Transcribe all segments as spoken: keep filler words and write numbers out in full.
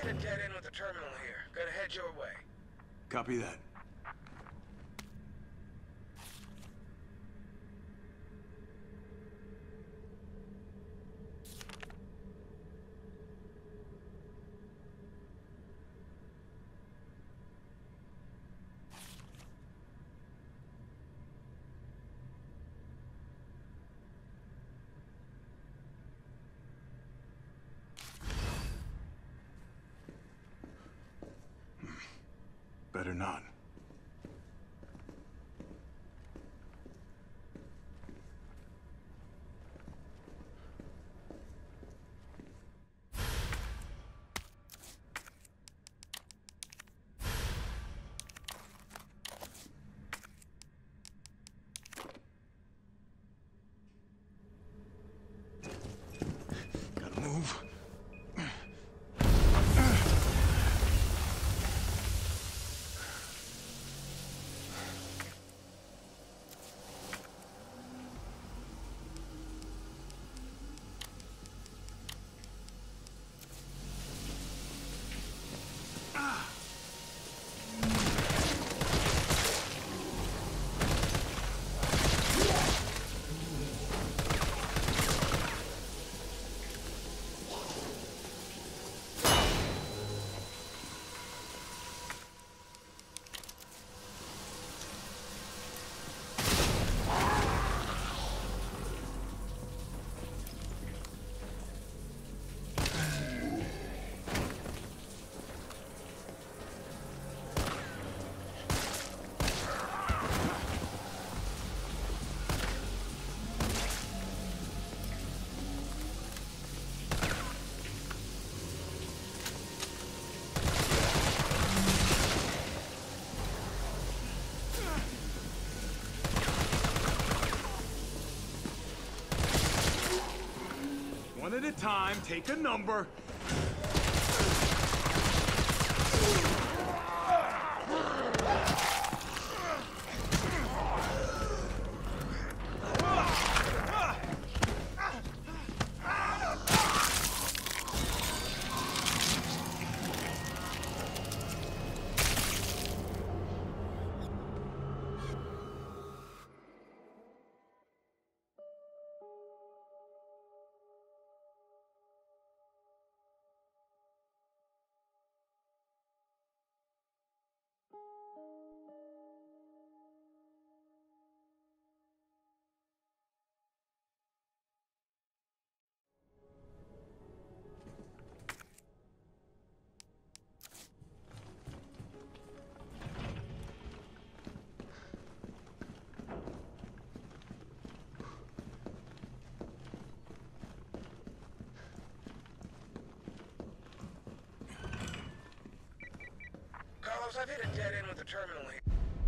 a dead end with the terminal here. Gotta head your way. Copy that. Better not. Gotta move. One at a time, take a number. Carlos, I've hit a dead end with the terminal here.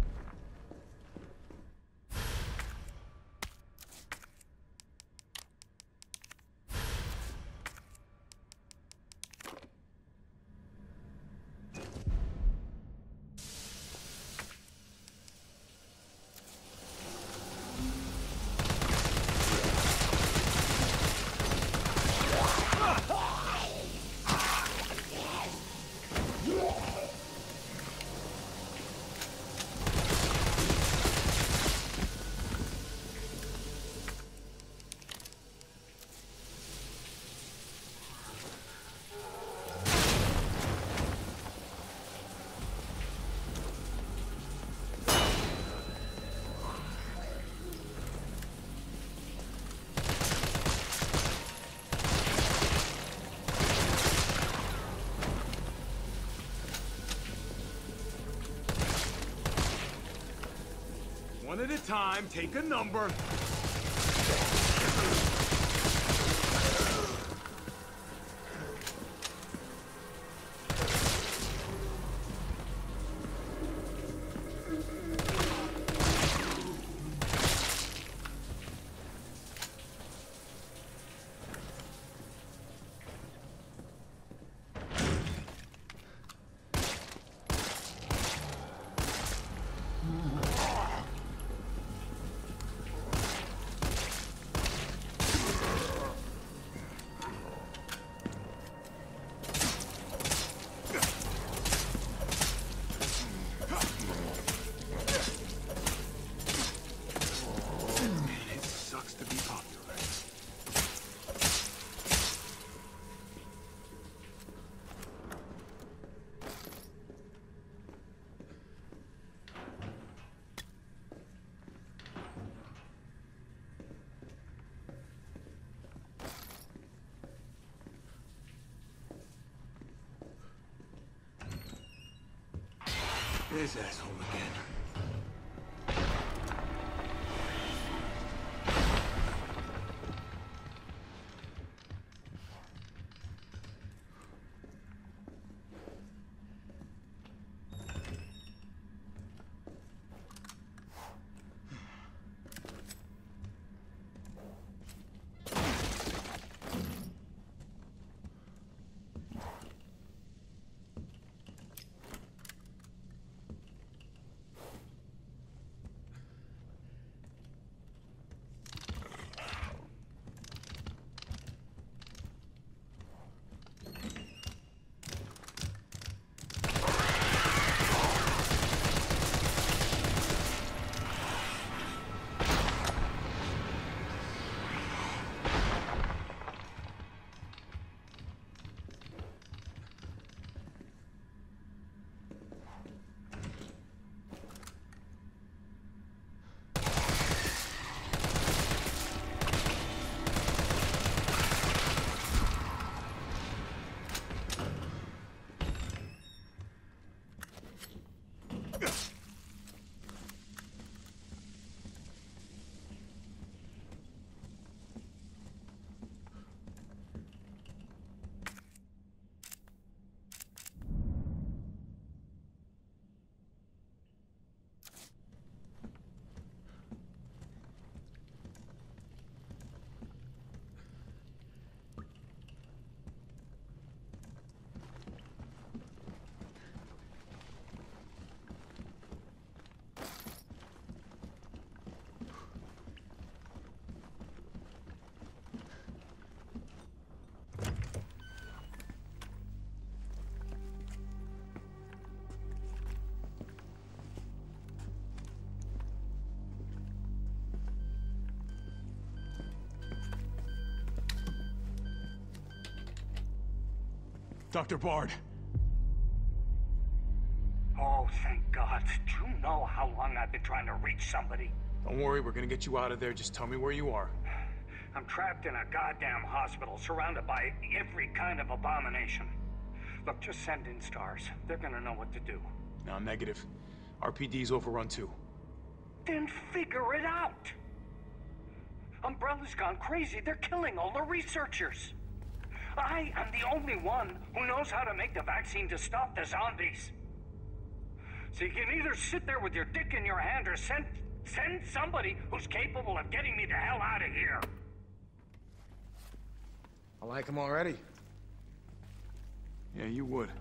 One at a time, take a number. This asshole again. Doctor Bard. Oh, thank God. Do you know how long I've been trying to reach somebody? Don't worry, we're gonna get you out of there. Just tell me where you are. I'm trapped in a goddamn hospital, surrounded by every kind of abomination. Look, just send in stars. They're gonna know what to do. No, negative. R P D's overrun too. Then figure it out! Umbrella's gone crazy. They're killing all the researchers. I am the only one who knows how to make the vaccine to stop the zombies. So you can either sit there with your dick in your hand or send send somebody who's capable of getting me the hell out of here. I like him already. Yeah, you would.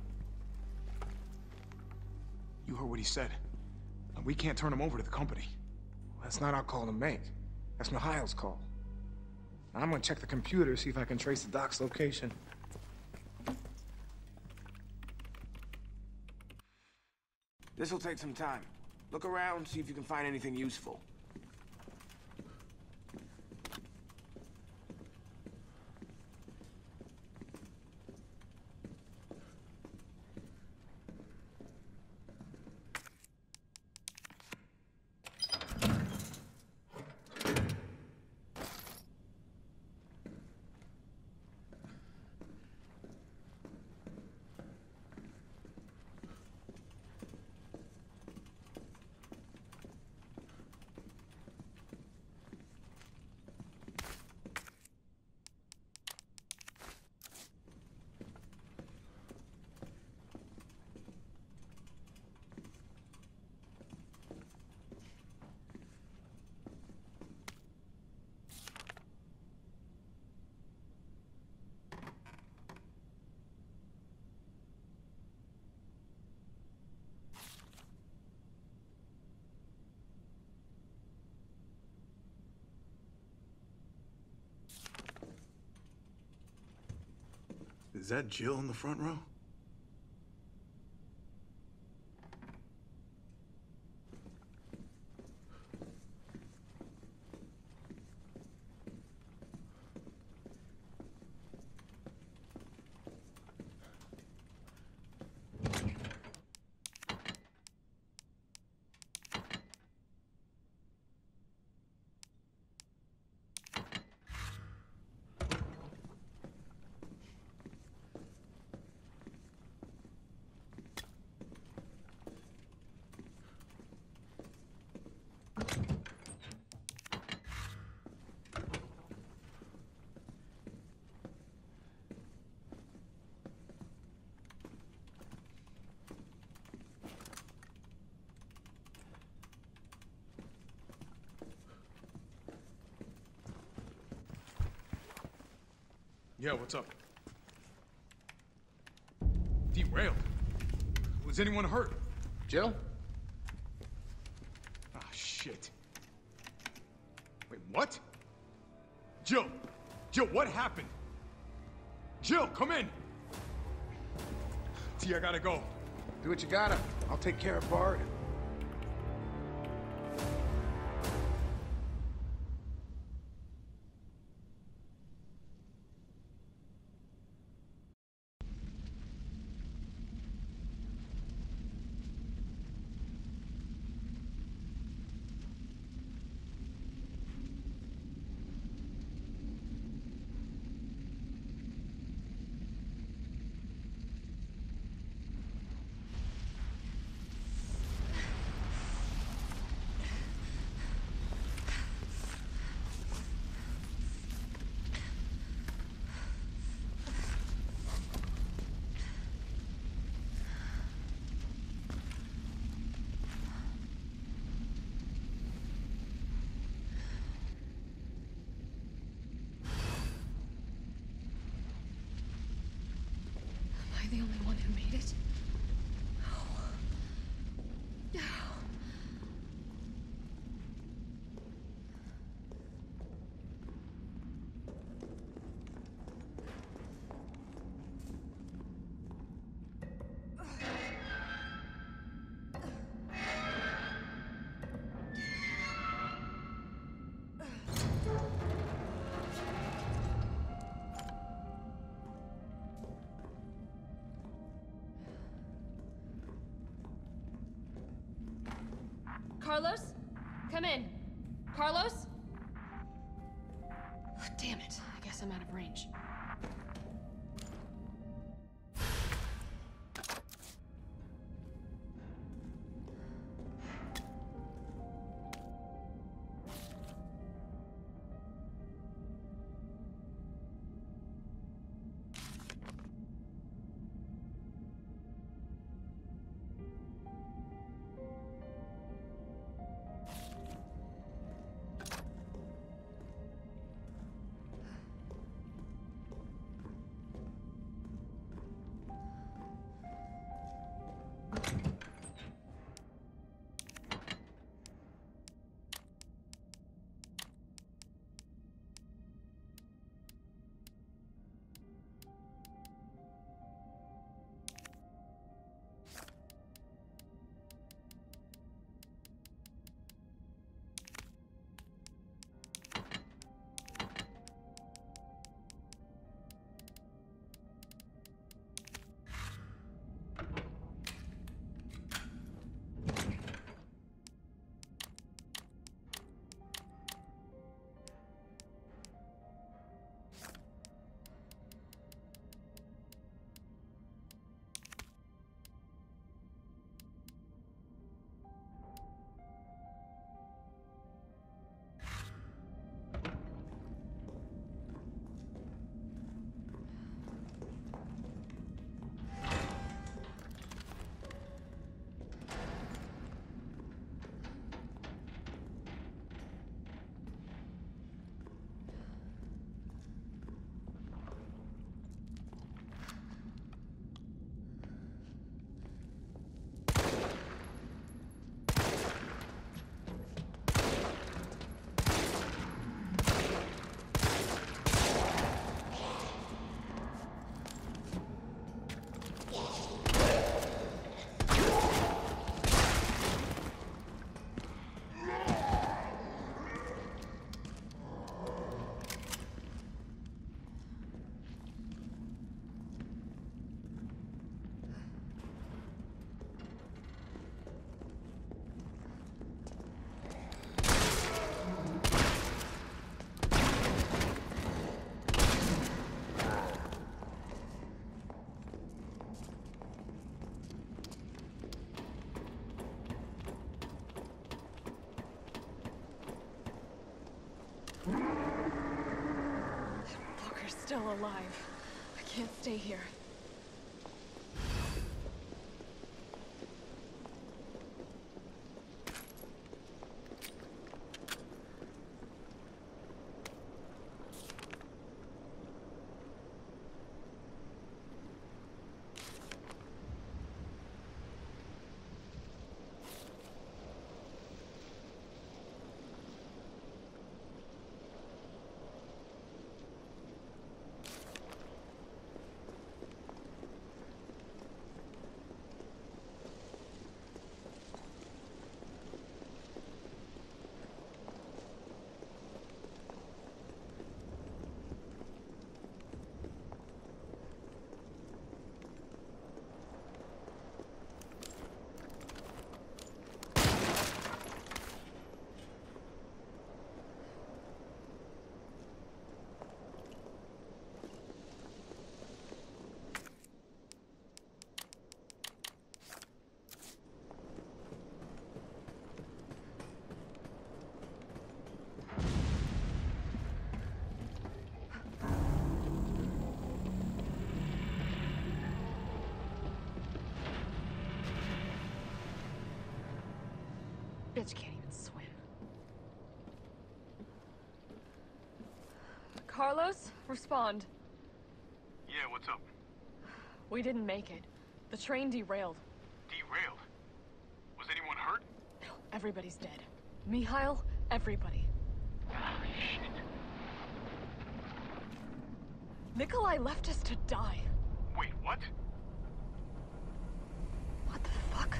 You heard what he said. We can't turn him over to the company. That's not our call to make. That's Mikhail's call. I'm gonna check the computer, see if I can trace the doc's location. This'll take some time. Look around, see if you can find anything useful. Is that Jill in the front row? Yeah, what's up? Derailed? Was anyone hurt? Jill? Ah, shit. Wait, what? Jill! Jill, what happened? Jill, come in! T, I gotta go. Do what you gotta. I'll take care of Bart. Am I the only one who made it? No. No. Carlos? Come in. Carlos? Damn it. I guess I'm out of range. Walker's still alive. I can't stay here. bitch can't even swim. Carlos, respond. Yeah, what's up? We didn't make it. The train derailed. Derailed? Was anyone hurt? No, everybody's dead. Mikhail, everybody. Ah, shit. Nikolai left us to die. Wait, what? What the fuck?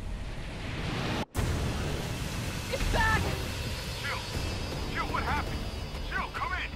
It's back! Jill! Jill, what happened? Jill, come in!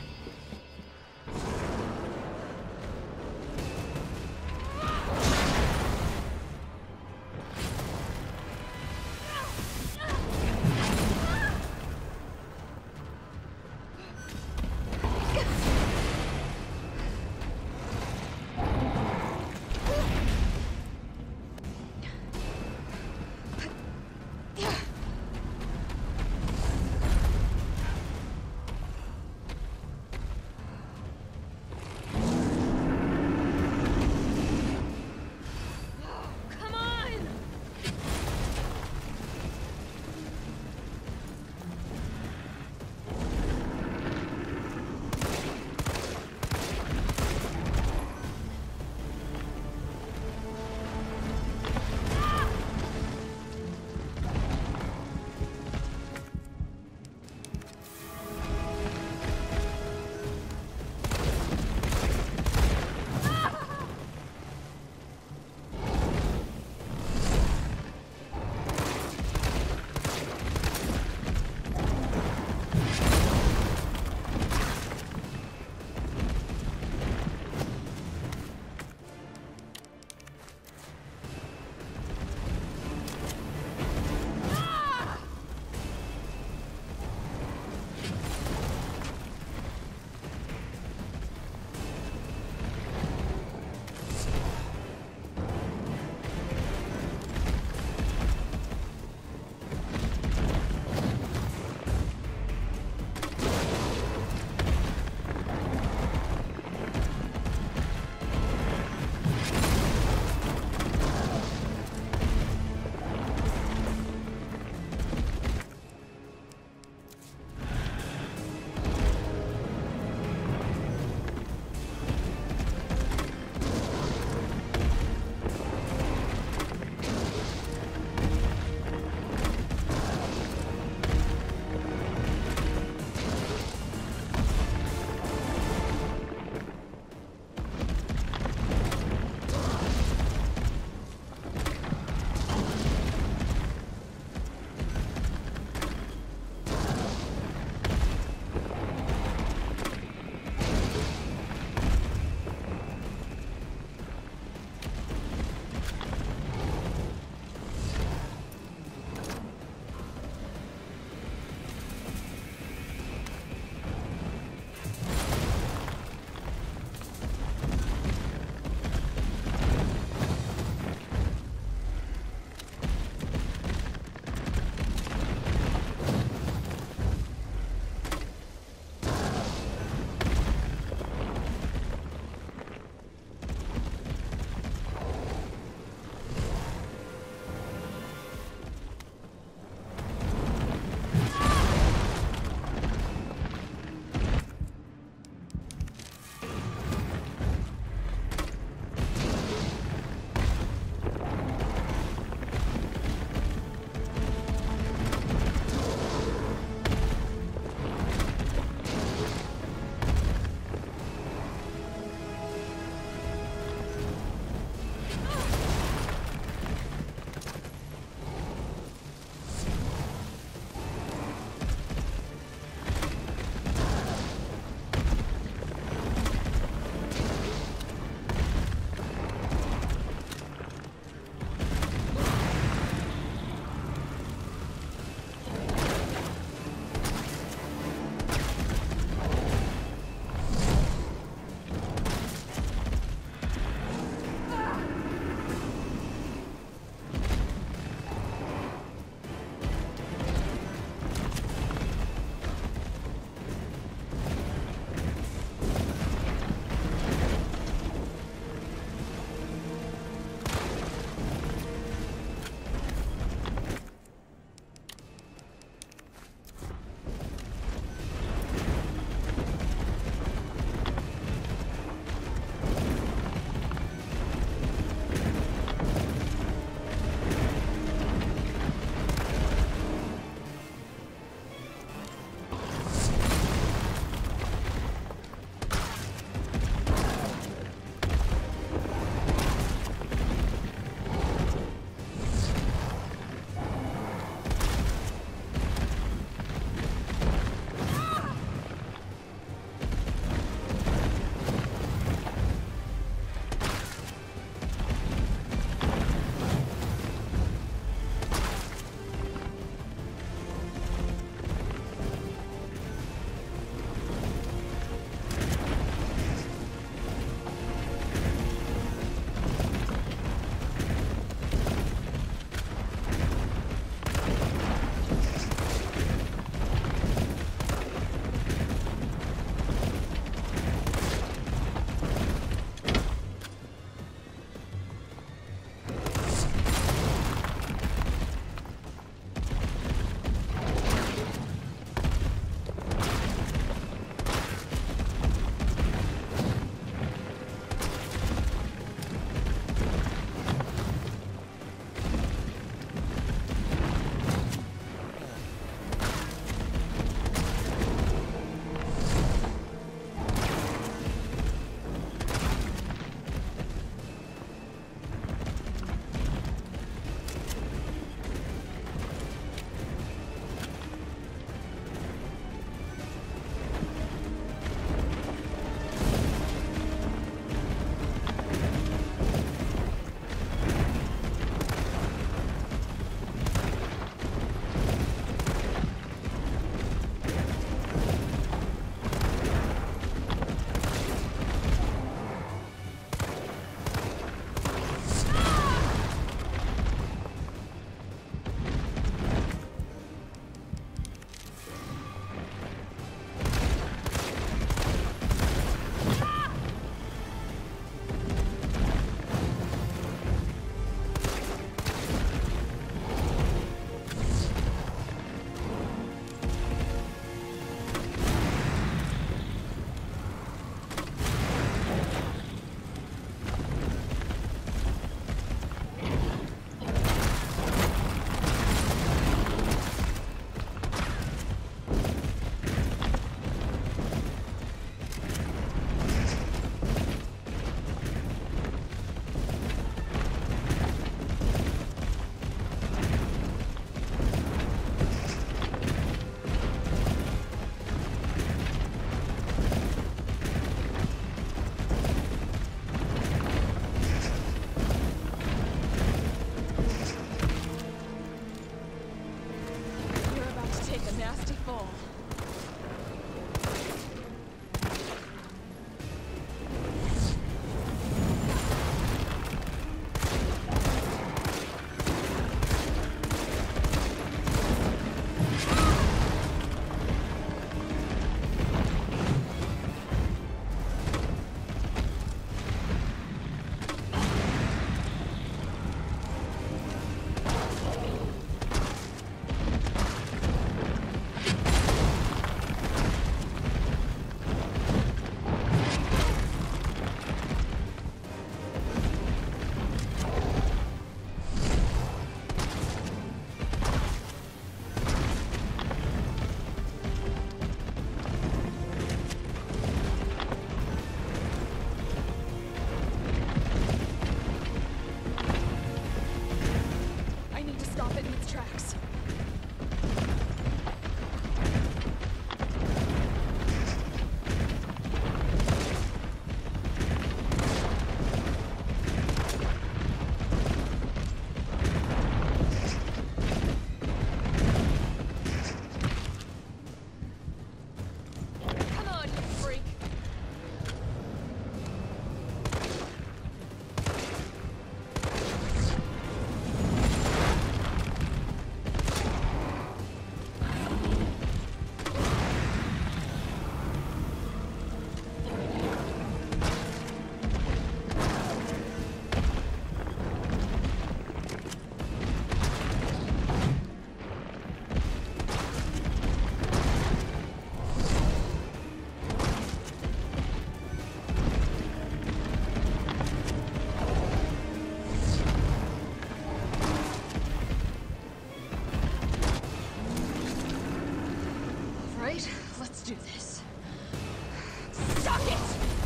do this. Suck it!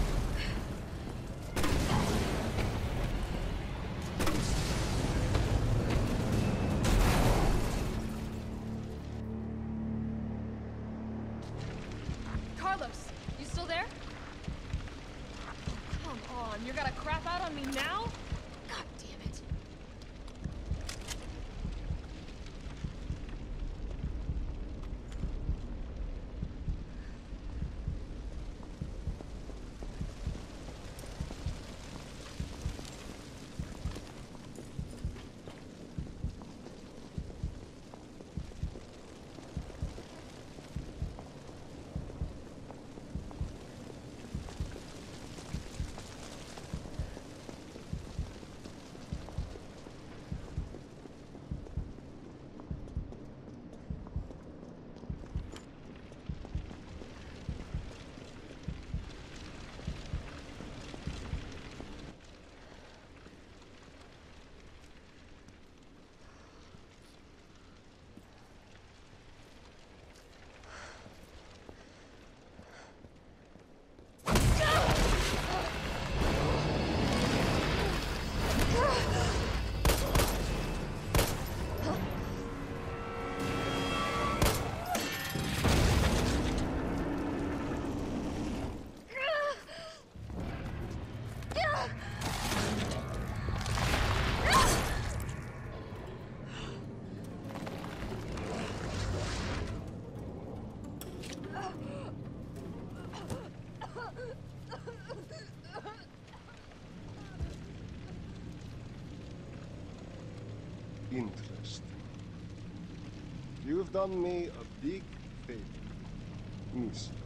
Carlos, you still there? Come on, you're gonna crap out on me now? God damn it. Interesting. You've done me a big favor, Miss.